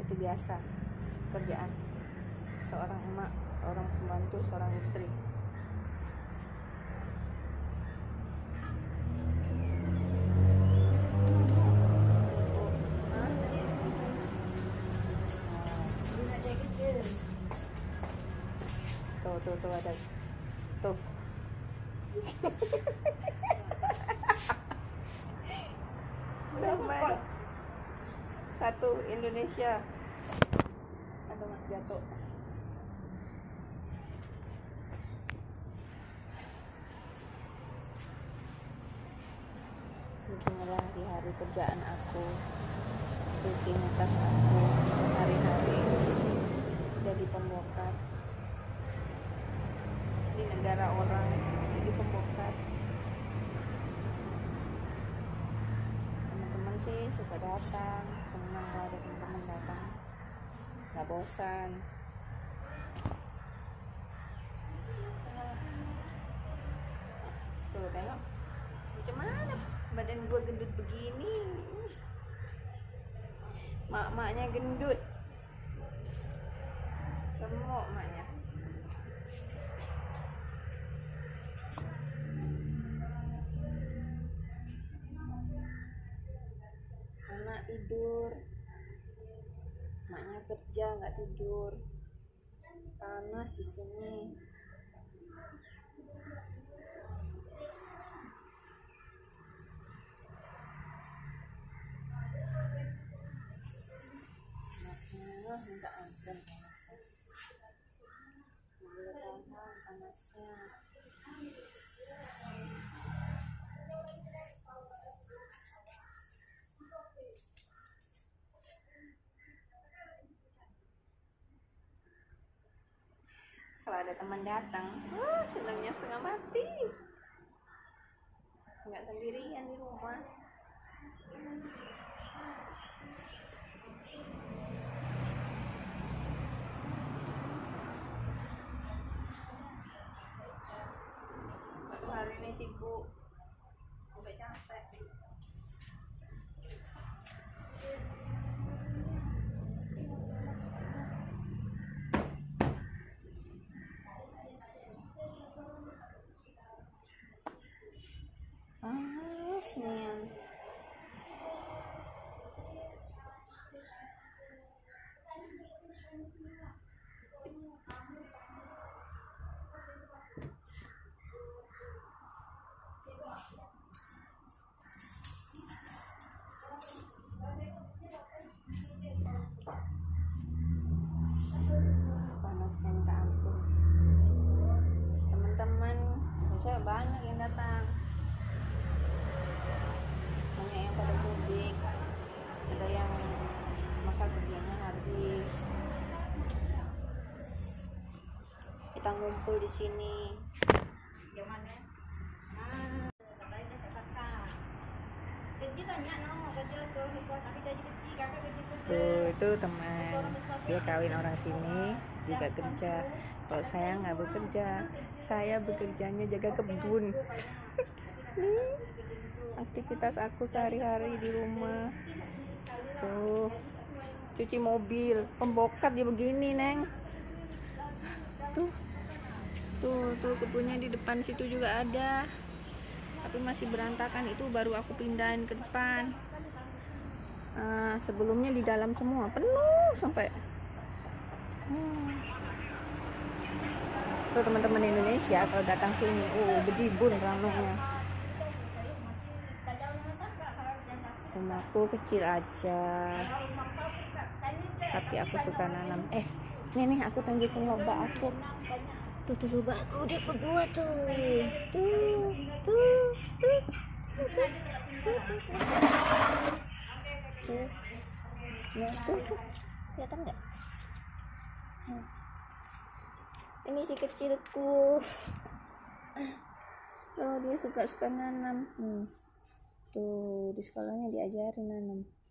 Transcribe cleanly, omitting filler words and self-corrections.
Seperti biasa kerjaan seorang emak, seorang pembantu, seorang istri. Tuh ada tuh. Damai. Satu Indonesia. Aduh, jatuh. Beginilah hari-hari kerjaan aku, rutinitas aku hari-hari jadi pembongkar di negara orang, jadi pembongkar. Teman-teman sih suka datang, senang kalau ada teman-teman datang, nggak bosan. Tuh tengok macam mana badan gua gendut begini, mak-maknya gendut, gemuk maknya. Anak tidur, maknya kerja nggak tidur, panas di sini. Minta ampun panasnya. Kalau ada teman datang, senangnya setengah mati. Nggak sendirian di rumah. Hari ini sibuk, sampai capek. Panas nih. Panasnya minta ampun. Teman-teman, saya banyak yang datang. Banyak yang pada mudik, ada yang masa kerjanya habis. Kita ngumpul di sini. Tuh, itu teman dia kawin orang sini juga kerja. Kalau saya nggak bekerja, saya bekerjanya jaga kebun. Aktivitas aku sehari-hari di rumah. Tuh, cuci mobil, pembongkar dia begini, Neng. Tuh kebunnya di depan situ juga ada, tapi masih berantakan. Itu baru aku pindahin ke depan. Sebelumnya di dalam semua penuh sampai. Tuh teman-teman Indonesia kalau datang sini, bejibun ramainya. Rumahku kecil aja, tapi aku suka nanam. Nih aku tunjukin lobak aku. Tuh lobak aku udah kebuat tuh. Tuh. Kelihatan nggak? Ini si kecilku. Dia suka nanam. Tuh di sekolahnya diajarin nanam.